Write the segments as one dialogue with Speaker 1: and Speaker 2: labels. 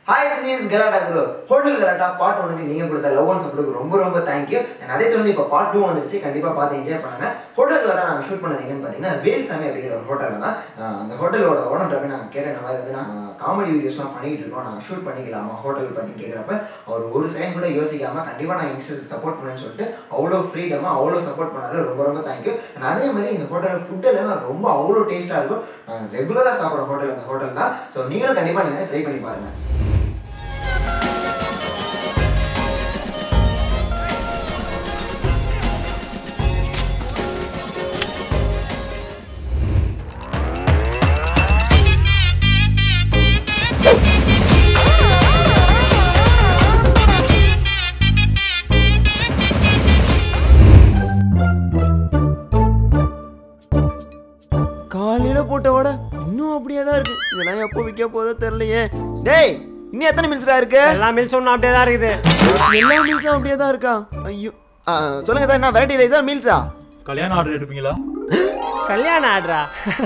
Speaker 1: Hi, this is Galata Guru. Hotel Galata part 1 க்கு நீங்க கொடுத்த லவ் அண்ட் சப்போர்ட்டுக்கு ரொம்ப thank you. And அதே தொடர்ந்து இப்ப part 2 வந்துருச்சு. கண்டிப்பா பார்த்து என்ஜாய் பண்ணுங்க. Hotel Galata நாங்க ஷூட் பண்ணது எங்கன்னு பாத்தீங்கன்னா வேல்சாமி அப்படிங்கிற ஒரு ஹோட்டல்ல தான். அந்த ஹோட்டலோட ஓனர் ரவி நாங்க கேட்ட மாதிரி வந்து நாங்க காமெடி வீடியோஸ்லாம் பண்ணிட்டு இருக்கோம். நாங்க ஷூட் பண்ணிக்கலாமா ஹோட்டல் பத்தி கேக்குறப்ப அவர் ஒரு செகண்ட் கூட யோசிக்காம கண்டிப்பா நான் யங்ஸ்டருக்கு சப்போர்ட் பண்ணேன்னு சொல்லிட்டு அவ்வளோ ஃப்ரீடமா அவ்வளோ சப்போர்ட் பண்ணாரு. ரொம்ப thank you. And அதே மாதிரி இந்த ஹோட்டல் ஃபுட் எல்லாம் ரொம்ப அவ்வளோ டேஸ்டா இருக்கும். நான் ரெகுலரா சாப்பிடுற ஹோட்டல் அந்த ஹோட்டல் தான். சோ நீங்களும் கண்டிப்பா நீங்க ட்ரை பண்ணி பாருங்க. காலையில போட்ட வடை இன்னும் அப்படியே தான் இருக்கு. இதெல்லாம் எப்போ விற்க போதோ தெரியலையே. டேய் இன்னும் எத்தனை மில்ஸ்டா இருக்கு?
Speaker 2: எல்லா மில்ஸும் அப்படியே தான் இருக்குது.
Speaker 1: எல்லா மில்ஸும் அப்படியே தான் இருக்கா? ஐயோ சொல்லுங்க சார், என்ன வெரைட்டி ரைஸா மீல்ஸா?
Speaker 3: கல்யாண ஆர்டர் எடுப்பீங்களா?
Speaker 2: கல்யாண ஆர்டரா?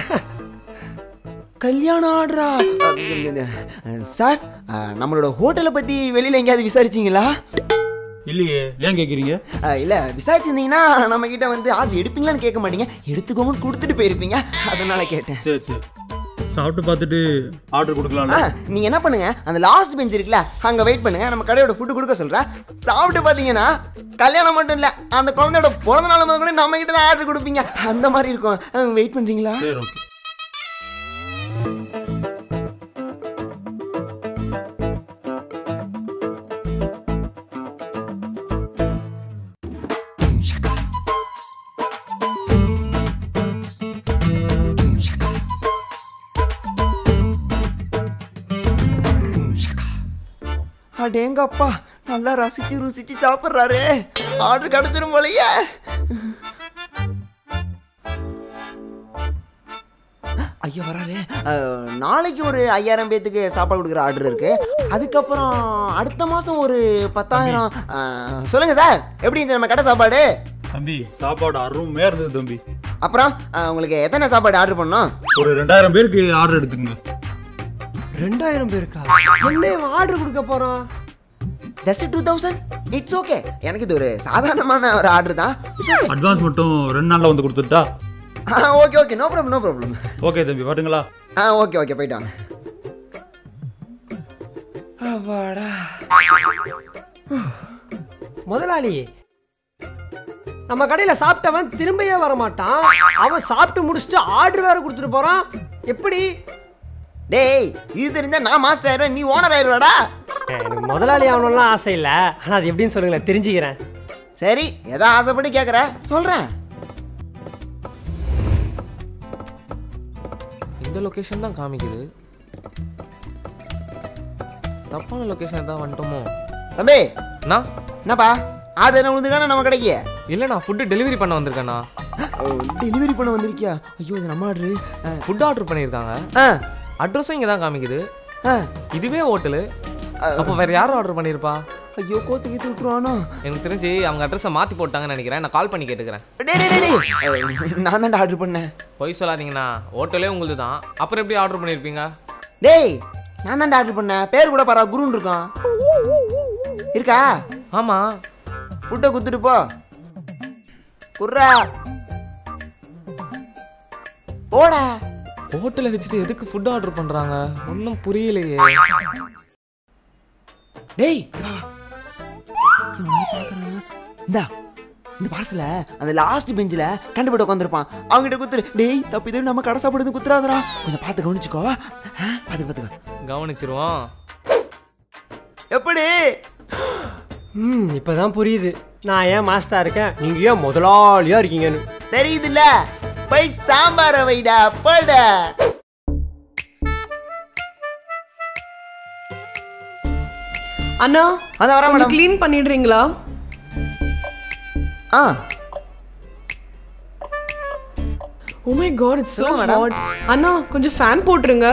Speaker 1: கல்யாண ஆர்டரா? சார் நம்மளோட ஹோட்டலை பத்தி வெளியில எங்கேயாவது விசாரிச்சீங்களா?
Speaker 3: இல்லையே, ஏன் கேட்குறீங்க?
Speaker 1: இல்ல விசாரிச்சிருந்தீங்கன்னா நம்ம கிட்ட வந்து ஆர்டர் எடுப்பீங்களான்னு கேட்க மாட்டீங்க, எடுத்துக்கோங்கன்னு கொடுத்துட்டு போயிருப்பீங்க, அதனால கேட்டேன்.
Speaker 3: சரி சரி, சாப்பிட்டு பார்த்துட்டு ஆர்டர் கொடுக்கலாம்ல?
Speaker 1: நீங்க என்ன பண்ணுங்க, அந்த லாஸ்ட் பெஞ்ச் இருக்குல்ல அங்க வெயிட் பண்ணுங்க, நம்ம கடையோட ஃபுட்டு கொடுக்க சொல்றேன். சாப்பிட்டு பாத்தீங்கன்னா கல்யாணம் மட்டும் இல்ல, அந்த குழந்தையோட பிறந்த நாள் முதல் கூட நம்ம கிட்ட தான் ஆர்டர் கொடுப்பீங்க, அந்த மாதிரி இருக்கும். வெயிட் பண்றீங்களா?
Speaker 3: சரி ஓகே.
Speaker 1: அடேங்கப்பா, நல்லா ருசிச்சு சாப்பிட்றாரு. ஆர்டர் கிடைச்சிரும் போலயே. ஐயோ வராரு. நாளைக்கு ஒரு 5000 பேத்துக்கு சாப்பாடு கொடுக்குற ஆர்டர் இருக்கு. அதுக்கப்புறம் அடுத்த மாசம் ஒரு 10,000. சொல்லுங்க சார், எப்படி இருந்துச்சு நம்ம கடை சாப்பாடு?
Speaker 3: தம்பி சாப்பாடு அருமையா இருந்தது தம்பி.
Speaker 1: அப்புறம் உங்களுக்கு எத்தனை சாப்பாடு ஆர்டர் பண்ணோம்?
Speaker 3: ஒரு 2000 பேருக்கு ஆர்டர் எடுத்துக்கங்க.
Speaker 2: 2000 பேருக்கா? என்ன ஆர்டர் கொடுக்க போறோம்?
Speaker 1: ஜஸ்ட் 2000. It's okay. எனக்கு இது ஒரு சாதாரணமான ஒரு ஆர்டர் தான்.
Speaker 3: அட்வான்ஸ் மட்டும் 2 நாள்ல வந்து கொடுத்துட்டா?
Speaker 1: Okay, no problem.
Speaker 3: ஓகே தம்பி, வரட்டுங்களா?
Speaker 1: ஓகே போயிட்டு வாங்க. அவாடா
Speaker 2: முதலாளி, நம்ம கடையில சாப்பிட்டவன் திரும்பியே வர மாட்டான். அவன் சாப்பிட்டு முடிச்சுட்டு ஆர்டர் வேற கொடுத்துட்டு போறான். எப்படி?
Speaker 1: டேய், இது தெரிஞ்சா நான் மாஸ்டர் ஆயிடுவேன், நீ ஓனர் ஆயிடுவாடா.
Speaker 2: எனக்கு முதலாளி ஆகணும்லாம் ஆசை இல்லை, ஆனால் அது எப்படின்னு சொல்லுங்களேன், தெரிஞ்சுக்கிறேன்.
Speaker 1: சரி, ஏதோ ஆசைப்பட்டு கேட்குற சொல்கிறேன்.
Speaker 4: இந்த லொகேஷன் தான் காமிக்குது. தப்பான லொகேஷன் தான் வந்துட்டோமோ?
Speaker 1: தம்பி
Speaker 4: என்னப்பா
Speaker 1: ஆர்டர் என்ன விழுந்துக்கான நம்ம கடைக்கு?
Speaker 4: இல்லைண்ணா, ஃபுட்டு டெலிவரி பண்ண வந்திருக்கேண்ணா.
Speaker 1: டெலிவரி பண்ண வந்திருக்கியா? ஐயோ இது நம்ம ஆர்டரு.
Speaker 4: ஃபுட் ஆர்டர் பண்ணியிருக்காங்க. அட்ரஸும் இங்கே தான் காமிக்குது. இதுவே ஹோட்டலு. அப்போ வேற யாரும் ஆர்டர் பண்ணியிருப்பா?
Speaker 1: ஐயோ கோத்து கீத்து விட்டுருவானோ?
Speaker 4: எனக்கு தெரிஞ்சு அவங்க அட்ரஸை மாற்றி போட்டாங்கன்னு நினைக்கிறேன். நான் கால் பண்ணி கேட்டுக்கிறேன்.
Speaker 1: நான் தான் ஆர்டர் பண்ணேன்.
Speaker 4: பொய் சொல்லாதீங்கண்ணா, ஹோட்டலே உங்களுது தான். அப்புறம் எப்படி ஆர்டர் பண்ணியிருப்பீங்க?
Speaker 1: டேய், நான் தான் ஆர்டர் பண்ணேன். பேர் கூட பாரா, குருன்னு இருக்கும். இருக்கா?
Speaker 4: ஆமாம்.
Speaker 1: ஃபுட்டை குத்துட்டு போ. குர்ரா போடா.
Speaker 4: ஹோட்டலை வச்சுட்டு எதுக்கு ஃபுட் ஆர்டர் பண்ணுறாங்க ஒன்றும் புரியலையே.
Speaker 1: டேய் இந்தா, இந்த பார்சல அந்த லாஸ்ட் பெஞ்சில் கண்டுபிட்டு உட்காந்துருப்பான், அவங்ககிட்ட குத்துரு. டேய் தப்பு, இது நம்ம கடை சாப்பிடுறது குத்துறாதரா, கொஞ்சம் பார்த்து கவனிச்சுக்கோ. பார்த்துக்க
Speaker 4: கவனிச்சிருவோம்.
Speaker 1: எப்படி?
Speaker 2: இப்போதான் புரியுது நான் ஏன் மாஸ்டர் இருக்கேன், நீங்க ஏன் முதலாளியா இருக்கீங்கன்னு.
Speaker 1: தெரியுதுல்ல? போய் சாம்பார வைடா போட.
Speaker 5: அண்ணா,
Speaker 1: அத வர
Speaker 5: கொஞ்சம் க்ளீன் பண்ணிடுறீங்களா? Oh my god, it's so hot. அண்ணா கொஞ்சம் ஃபேன் போட்டுருங்க.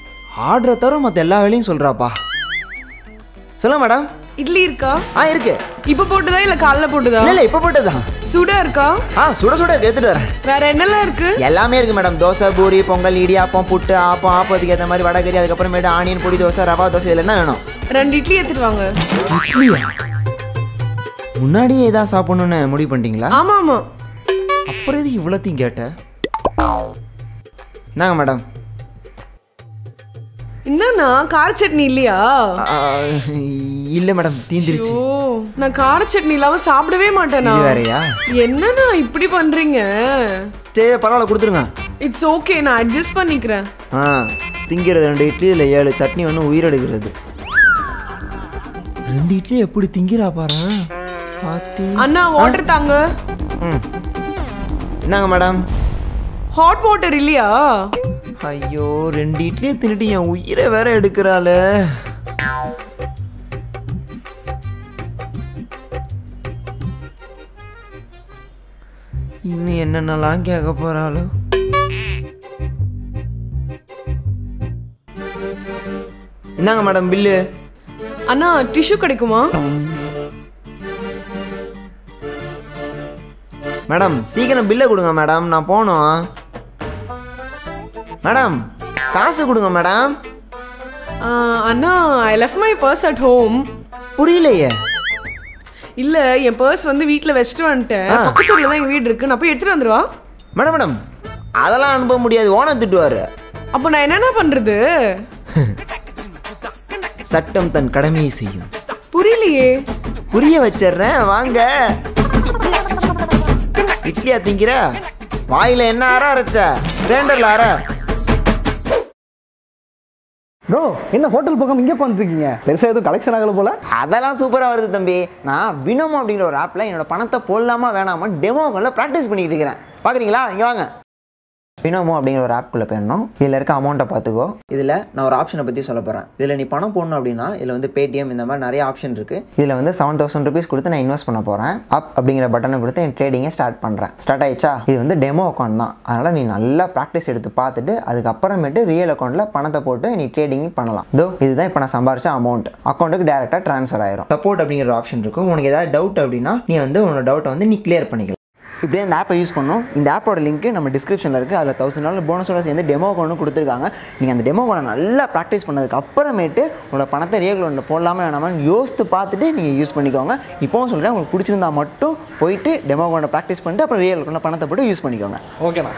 Speaker 1: ஆர்டரை தவிர மற்ற எல்லா வேலையும் சொல்றாப்பா. சொல்லுங்க மேடம்.
Speaker 5: இட்லி இருக்கா?
Speaker 1: இருக்கு.
Speaker 5: இப்ப போட்டுதா இல்ல காலைல போட்டுதா?
Speaker 1: இல்ல இப்ப போட்டதுதான்.
Speaker 5: சுட இருக்கா?
Speaker 1: சுட சுட எடுத்துட்டு வரேன்.
Speaker 5: வேற என்னெல்லாம் இருக்கு?
Speaker 1: எல்லாமே இருக்கு மேடம். தோசை, பூரி, பொங்கல், இடியாப்பம், புட்டு, ஆப்பம், ஆப்பத்துக்கு ஏற்ற மாதிரி வடகறி, அதுக்கப்புறமேட்டு ஆனியன் பொடி தோசை, ரவா தோசை, இதெல்லாம் என்ன வேணும்?
Speaker 5: 2 இட்லி எடுத்துட்டு வாங்க.
Speaker 1: இட்லியா? முன்னாடியே ஏதாவது சாப்பிடணும்னு முடிவு பண்ணிட்டீங்களா?
Speaker 5: ஆமா ஆமா.
Speaker 1: அப்புறம் இது இவ்வளோத்தையும் கேட்டேன். என்னங்க மேடம்?
Speaker 5: என்னன்னா கார சட்னி இல்லையா?
Speaker 1: இல்ல மேடம், தீந்துருச்சு.
Speaker 5: ஓ, நான் கார சட்னி இல்லாம சாப்பிடவே மாட்டேனா?
Speaker 1: இது வேறயா?
Speaker 5: என்னன்னா இப்படி பண்றீங்க?
Speaker 1: சரி பரவாயில்ல, கொடுத்துருங்க.
Speaker 5: இட்ஸ் ஓகே, நான் அட்ஜஸ்ட் பண்ணிக்கிறேன்.
Speaker 1: திங்கிறது 2 இட்லி, இல்லை 7 சட்னி ஒன்று உயிரெடுக்கிறது. 2 இட்லி எப்படி திங்கிறா பாரு.
Speaker 5: அண்ணா வாட்டர் தாங்க.
Speaker 1: என்னங்க மேடம்?
Speaker 5: ஹாட் வாட்டர் இல்லையா?
Speaker 1: ஐயோ, 2 இட்லியை தின்னுட்டு என் உயிரை வேற எடுக்கிறாள. இன்னும் என்னென்னலாம் கேட்க போறாளோ. என்னங்க மேடம் பில்லு?
Speaker 5: அண்ணா டிஷ்யூ கிடைக்குமா?
Speaker 1: மேடம் சீக்கிரம் பில்லை கொடுங்க மேடம், நான் போகணும். மேடம் காசு கொடுங்க மேடம்.
Speaker 5: அண்ணா I left my purse at home.
Speaker 1: புரியலையே.
Speaker 5: இல்ல என் பர்ஸ் வந்து வீட்ல வச்சுட்டு வந்துட்டேன். பக்கத்துல தான் எங்க வீடு இருக்கு, நான் போய் எடுத்துட்டு வந்துருவா.
Speaker 1: மேடம் மேடம் அதெல்லாம் அனுப்ப முடியாது, ஓனர் திட்டுவாரு.
Speaker 5: அப்போ நான் என்னென்ன பண்றது?
Speaker 1: சட்டம் தன் கடமையை செய்யும்.
Speaker 5: புரியலையே.
Speaker 1: புரிய வச்சிடுறேன் வாங்க. இட்லியா திங்கிற? வாயில என்ன அரைச்ச? கிரைண்டர்ல அர.
Speaker 6: ப்ரோ என்ன ஹோட்டல் பக்கம் இங்கே உட்காந்துருக்கீங்க? பெருசாக எதுவும் கலெக்ஷன் ஆகல போல.
Speaker 1: அதெல்லாம் சூப்பராக வருது தம்பி. நான் பினோமோ அப்படிங்கிற ஒரு ஆப்பில் என்னோட பணத்தை போடலாமா வேணாமான்னு டெமோக்களில் ப்ராக்டிஸ் பண்ணிக்கிட்டு இருக்கிறேன். பார்க்குறீங்களா? இங்கே வாங்க. பினோமோ அப்படிங்கிற ஒரு ஆப்குள்ளே போயிடணும். இதில் இருக்க அமௌண்ட்டை பார்த்துக்கோ. இதில் நான் ஒரு ஆப்ஷனை பற்றி சொல்ல போகிறேன். இதில் நீ பணம் போடணும் அப்படின்னா இதில் வந்து பேடிஎம் இந்த மாதிரி நிறைய ஆப்ஷன் இருக்குது. இதில் வந்து 7000 rupees கொடுத்து நான் இன்வெஸ்ட் பண்ண போகிறேன். அப் அப்படிங்கிற பட்டனை கொடுத்து என் ட்ரேடிங்கை ஸ்டார்ட் பண்ணுறேன். ஸ்டார்ட் ஆயிடுச்சா? இது வந்து டெமோ அக்கௌண்ட் தான். அதனால் நீ நல்லா ப்ராக்டிஸ் எடுத்து பார்த்துட்டு அதுக்கப்புறமேட்டு ரியல் அக்கௌண்ட்டில் பணத்தை போட்டு நீ ட்ரேடிங் பண்ணலாம். இதுதான் இப்போ நான் சம்பாரிச்ச அமௌண்ட் அக்கௌண்ட்டுக்கு டேரெக்டாக ட்ரான்ஸ்ஃபர் ஆயிரும். சப்போர்ட் அப்படிங்கிற ஆப்ஷன் இருக்கும். உனக்கு ஏதாவது டவுட் அப்படின்னா நீ வந்து உன்னோட டவுட்டை வந்து நீ கிளியர் பண்ணிக்கலாம். இப்படியே இந்த ஆப்பை யூஸ் பண்ணணும். இந்த ஆப்போட லிங்க் நம்ம டிஸ்கிரிப்ஷனில் இருக்குது. அதில் $1000 போனஸோட சேர்ந்து டெமோ அக்கௌண்ட்டும் கொடுத்துருக்காங்க. நீங்கள் அந்த டெமோ அக்கௌண்ட்டை நல்லா ப்ராக்டிஸ் பண்ணதுக்கு அப்புறமேட்டு உங்களோட பணத்தை ரியல் அக்கௌண்ட்டில் போடலாமா வேணாமான்னு யோசித்து பார்த்துட்டு நீங்கள் யூஸ் பண்ணிக்கோங்க. இப்போவும் சொல்கிறேன், உங்களுக்கு பிடிச்சிருந்தா மட்டும் போயிட்டு டெமோ அக்கௌண்ட்டை ப்ராக்டிஸ் பண்ணிட்டு அப்புறம் ரியல் அக்கௌண்ட்டில் பணத்தை போட்டு யூஸ் பண்ணிக்கோங்க.
Speaker 6: ஓகேண்ணா.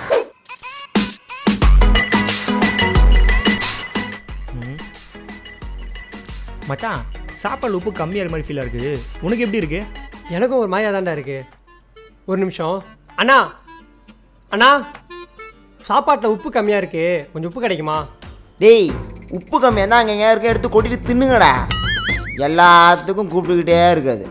Speaker 7: மச்சான் சாப்பாடு உப்பு கம்மியாக மாதிரி ஃபீலாக இருக்குது. உனக்கு எப்படி இருக்குது?
Speaker 2: எனக்கும் ஒரு மாதிரியாக தாண்டா இருக்குது. ஒரு நிமிஷம் அண்ணா. அண்ணா சாப்பாட்டில் உப்பு கம்மியாக இருக்குது, கொஞ்சம் உப்பு கிடைக்குமா?
Speaker 1: டேய் உப்பு கம்மியாக தான் அங்கே எங்கே இருக்க எடுத்து கொட்டிட்டு தின்னுங்கடா. எல்லாத்துக்கும் கூப்பிட்டுக்கிட்டே இருக்காது.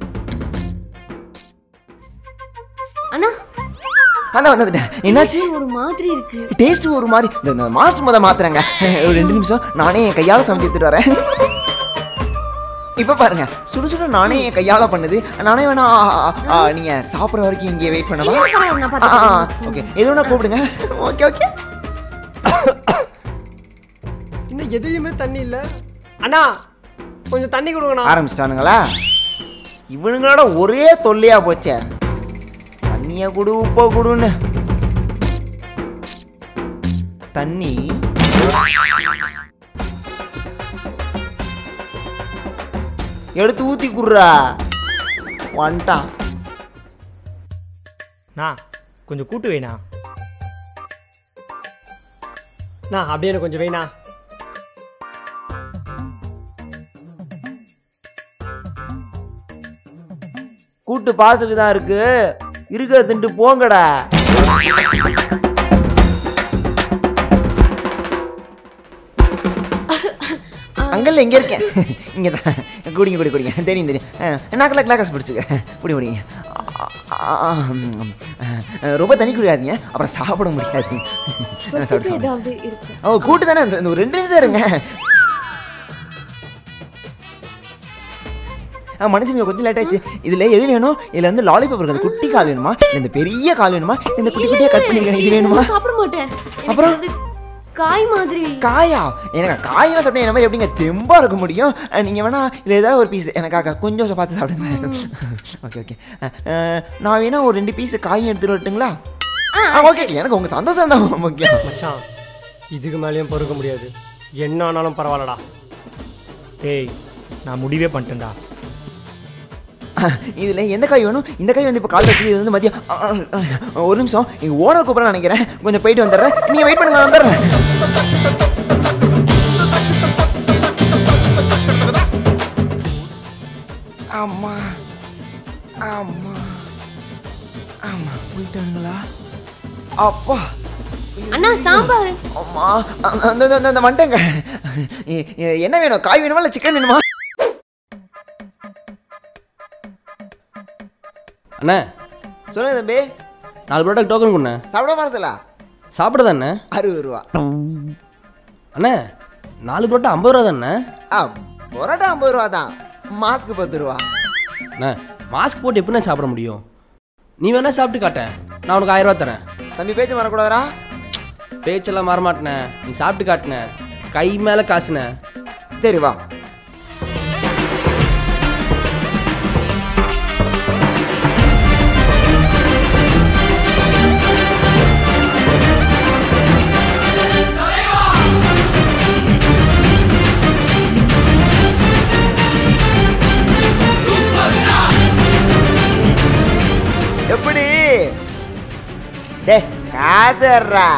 Speaker 8: அண்ணா
Speaker 1: அதான் வந்துட்டேன். என்னாச்சு?
Speaker 8: ஒரு மாதிரி இருக்கு.
Speaker 1: டேஸ்ட் ஒரு மாதிரி. இந்த மாஸ்டர் மாத்துறாங்க. ஒரு 2 நிமிஷம் நானே என் கையால் சமைச்சு எடுத்துட்டு வரேன். இப்போ பாருங்க, சுடு சுடு நானே என் கையால் பண்ணுது. நானே வேணா நீங்கள் சாப்பிட்ற வரைக்கும் இங்கே வெயிட் பண்ணவா? ஓகே எது வேணா கூப்பிடுங்க. Okay okay.
Speaker 2: இன்னும் எதுலையுமே தண்ணி இல்லை. அண்ணா கொஞ்சம் தண்ணி கொடுங்கண்ணா.
Speaker 1: ஆரம்பிச்சிட்டானுங்களா? இவனுங்களோட ஒரே தொல்லையா போச்சே. தண்ணியை கொடு உப்பை கொடுன்னு. தண்ணி எடுத்து ஊற்றி குடுறா. வந்துட்டான்.
Speaker 7: நான் கொஞ்சம் கூட்டு வேணா.
Speaker 2: நான் அப்படியே எனக்கு கொஞ்சம் வேணா.
Speaker 1: கூட்டு பாசுக்கு தான் இருக்கு, இருக்கிற திண்டு போங்கடா. அங்கல்ல எங்க இருக்கேன்? இங்கே தான். குடிங்க குடி குடிங்க. தெரியும் தெரியும். நாக்கில் கிளாஸ் பிடிச்சிக்கிறேன். குடி குடிங்க. ரொம்ப தண்ணி குடிக்காதீங்க, அப்புறம் சாப்பிட முடியாது. ஓ கூட்டு தானே, இந்த ஒரு 2 நிமிஷம் இருங்க. மனுஷங்க கொஞ்சம் லேட் ஆயிடுச்சு. இதில் எது வேணும்? இதில் வந்து லாலிபாப் இருக்குது. குட்டி கால் வேணுமா? இல்லை இந்த பெரிய கால் வேணுமா? இந்த குட்டி குட்டியாக கட் பண்ணிக்கிறேன். இது வேணுமா?
Speaker 8: சாப்பிட மாட்டேன்.
Speaker 1: அப்புறம்
Speaker 8: காய் மாதிரி.
Speaker 1: காயா? எனக்கு காயெல்லாம் சாப்பிட்டா என்ன மாதிரி எப்படிங்க தெம்பா இருக்க முடியும்? நீங்கள் வேணா இல்லை ஏதாவது ஒரு பீஸ் எனக்காக கொஞ்சம் பார்த்து சாப்பிடுங்க. ஓகே ஓகே, நான் வேணா ஒரு 2 பீஸ் காயும் எடுத்துகிட்டு வரட்டுங்களா? ஓகே, எனக்கு உங்கள் சந்தோஷம் தான் முக்கியம்.
Speaker 2: மச்சான் இதுக்கு மேலேயும் பொறுக்க முடியாது, என்ன ஆனாலும் பரவாயில்லடா.
Speaker 7: ஏய் நான் முடிவே பண்ணிட்டேன்டா.
Speaker 1: இதில் எந்த காய் வேணும்? இந்த காய் வந்து இப்போ கால் வச்சு இது வந்து மதியம். ஒரு நிமிஷம், எங்கள் ஓனர் கூப்பிட நினைக்கிறேன், கொஞ்சம் போயிட்டு வந்துடுறேன். நீங்கள் வெயிட் பண்ணுங்க, வந்துடுறேன். ஆமா ஆமா ஆமா, போயிட்டாங்களா? அப்பா
Speaker 8: அண்ணா சாம்பார்.
Speaker 1: அம்மா, அந்த வந்துட்டேங்க. என்ன வேணும்? காய் வேணுமா இல்லை சிக்கன் வேணுமா?
Speaker 9: அண்ணே
Speaker 1: சொல்லுங்க தம்பி.
Speaker 9: 4 ப்ராடக்ட் டோக்கன் கொடுண்ணே.
Speaker 1: சாப்பிட மனசில்ல?
Speaker 9: சாப்பிடுதா அண்ணே?
Speaker 1: 60 ரூபா.
Speaker 9: அண்ணே 4 புரோட்டா 50 ரூபா தானே?
Speaker 1: பரோட்டா 50 ரூபா தான், மாஸ்க்கு 10 ரூபா.
Speaker 9: அண்ணே மாஸ்க் போட்டு எப்படிண்ணே சாப்பிட முடியும்? நீ வேணா சாப்பிட்டு காட்டேன், நான் உனக்கு 1000 ரூபா தரேன்.
Speaker 1: தம்பி பேச்சு வரக்கூடாதா?
Speaker 9: பேச்செல்லாம் மாறமாட்டேண்ணே, நீ சாப்பிட்டு காட்டுனே, கை மேலே காசுண்ணே.
Speaker 1: சரி வா. எப்படி டே காசர்ரா?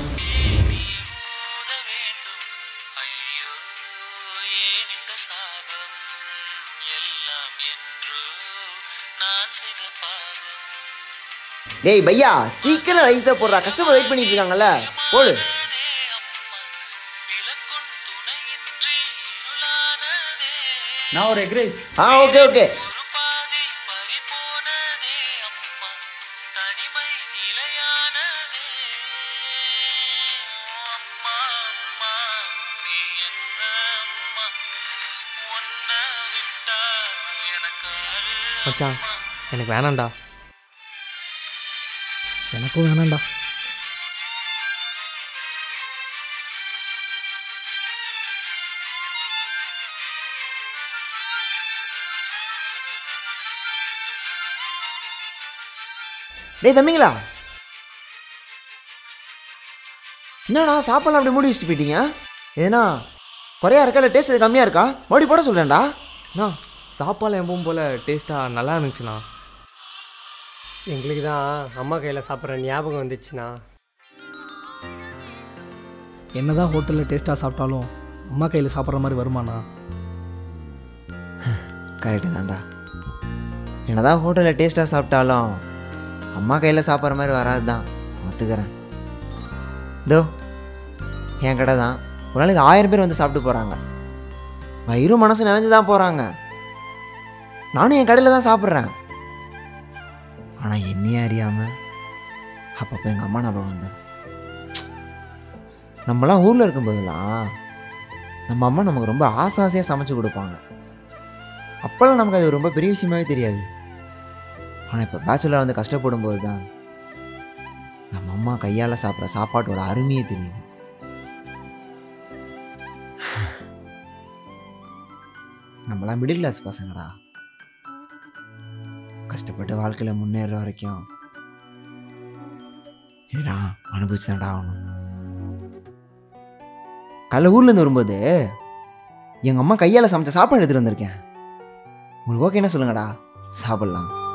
Speaker 1: டேய் பையா, சீக்கிரம் ரைஸை போடுறா, கஸ்டமர் வெயிட் பண்ணிட்டு இருக்காங்கல்ல, போடு.
Speaker 3: நான் ஒரு எக் ரைஸ்.
Speaker 1: Okay okay.
Speaker 4: மச்சான் எனக்கு வேணாம்டா.
Speaker 6: எனக்கும் வேணாம்டா.
Speaker 1: டேய் தம்பிங்களா, என்னடா சாப்பாடு அப்படி மூடி வச்சுட்டு போயிட்டீங்க? ஏன்னா குறையா இருக்கா இல்லை டேஸ்ட் கம்மியாக இருக்கா? மறுபடி போட சொல்கிறேன்டா.
Speaker 4: அண்ணா சாப்பாடு எப்பவும் போல் டேஸ்ட்டாக நல்லா இருந்துச்சுண்ணா.
Speaker 2: எங்களுக்கு தான் அம்மா கையில் சாப்பிட்ற ஞாபகம் வந்துச்சுண்ணா.
Speaker 6: என்னதான் ஹோட்டலில் டேஸ்ட்டாக சாப்பிட்டாலும் அம்மா கையில் சாப்பிட்ற மாதிரி வருமாண்ணா?
Speaker 1: கரெக்டு தான்டா. என்னதான் ஹோட்டலில் டேஸ்ட்டாக சாப்பிட்டாலும் அம்மா கையில் சாப்பிட்ற மாதிரி வராது தான், ஒத்துக்கிறேன். இதோ என் கடை தான், ஒரு நாளைக்கு 1000 பேர் வந்து சாப்பிட்டு போகிறாங்க, வயிறும் மனசு நிறைஞ்சு தான் போகிறாங்க. நானும் என் கடையில் தான் சாப்பிட்றேன். ஆனால் என்னையே அறியாமல் அப்பப்போ எங்கள் அம்மா ஞாபகம் வந்துடும். நம்மலாம் ஊரில் இருக்கும்போதெல்லாம் நம்ம அம்மா நமக்கு ரொம்ப ஆசையாக சமைச்சு கொடுப்பாங்க. அப்போல்லாம் நமக்கு அது ரொம்ப பெரிய விஷயமாவே தெரியாது. ஆனால் இப்போ பேச்சுலர் வந்து கஷ்டப்படும் போது தான் நம்ம அம்மா கையால் சாப்பிட்ற சாப்பாட்டோட அருமையே தெரியுது. நம்மளாம் மிடில் கிளாஸ் பசங்கடா, கஷ்டப்பட்டு வாழ்க்கையில் முன்னேற வரைக்கும் இதெல்லாம் அனுபவிச்சு தான்டா ஆகணும். காலைல ஊர்லேருந்து வரும்போது எங்கள் அம்மா கையால் சமைச்ச சாப்பாடு எடுத்துகிட்டு வந்திருக்கேன். உங்களுக்கு ஓகே என்ன சொல்லுங்கடா, சாப்பிட்லாம்.